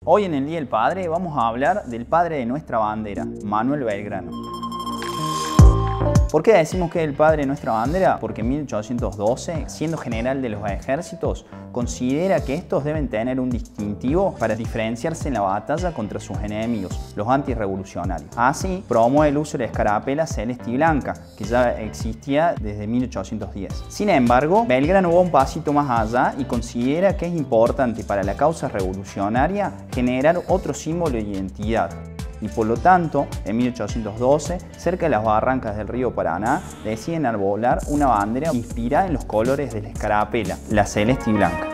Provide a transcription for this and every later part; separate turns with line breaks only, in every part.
Hoy en el Día del Padre vamos a hablar del padre de nuestra bandera, Manuel Belgrano. ¿Por qué decimos que es el padre de nuestra bandera? Porque en 1812, siendo general de los ejércitos, considera que estos deben tener un distintivo para diferenciarse en la batalla contra sus enemigos, los antirrevolucionarios. Así, promueve el uso de la escarapela celeste y blanca, que ya existía desde 1810. Sin embargo, Belgrano va un pasito más allá y considera que es importante para la causa revolucionaria generar otro símbolo de identidad. Y por lo tanto, en 1812, cerca de las barrancas del río Paraná, deciden arbolar una bandera inspirada en los colores de la escarapela, la celeste y blanca.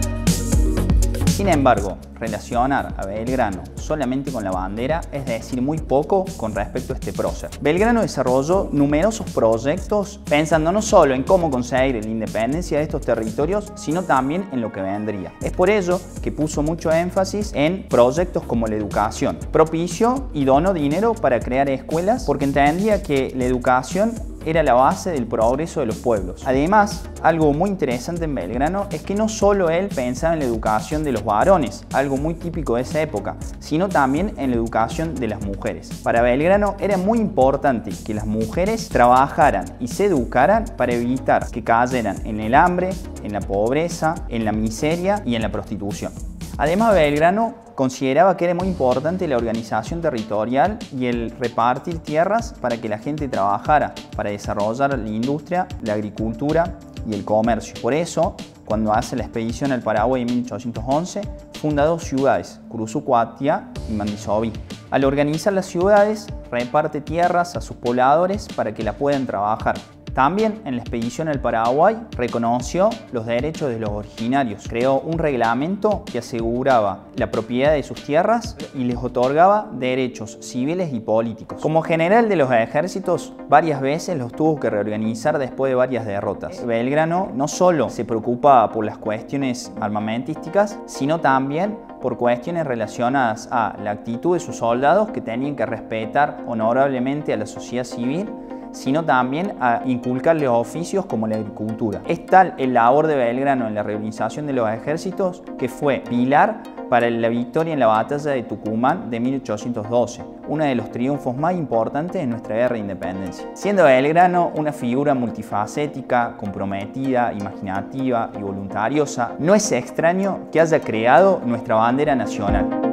Sin embargo, relacionar a Belgrano solamente con la bandera es decir muy poco con respecto a este prócer. Belgrano desarrolló numerosos proyectos pensando no solo en cómo conseguir la independencia de estos territorios, sino también en lo que vendría. Es por ello que puso mucho énfasis en proyectos como la educación. Propició y donó dinero para crear escuelas porque entendía que la educación era la base del progreso de los pueblos. Además, algo muy interesante en Belgrano es que no solo él pensaba en la educación de los varones, algo muy típico de esa época, sino también en la educación de las mujeres. Para Belgrano era muy importante que las mujeres trabajaran y se educaran para evitar que cayeran en el hambre, en la pobreza, en la miseria y en la prostitución. Además, Belgrano consideraba que era muy importante la organización territorial y el repartir tierras para que la gente trabajara, para desarrollar la industria, la agricultura y el comercio. Por eso, cuando hace la expedición al Paraguay en 1811, funda dos ciudades, Curuzucuatía y Mandisoví. Al organizar las ciudades, reparte tierras a sus pobladores para que la puedan trabajar. También en la expedición al Paraguay reconoció los derechos de los originarios. Creó un reglamento que aseguraba la propiedad de sus tierras y les otorgaba derechos civiles y políticos. Como general de los ejércitos, varias veces los tuvo que reorganizar después de varias derrotas. Belgrano no solo se preocupaba por las cuestiones armamentísticas, sino también por cuestiones relacionadas a la actitud de sus soldados que tenían que respetar honorablemente a la sociedad civil, sino también a inculcarles oficios como la agricultura. Es tal el labor de Belgrano en la reorganización de los ejércitos que fue pilar para la victoria en la batalla de Tucumán de 1812, uno de los triunfos más importantes de nuestra guerra de independencia. Siendo Belgrano una figura multifacética, comprometida, imaginativa y voluntariosa, no es extraño que haya creado nuestra bandera nacional.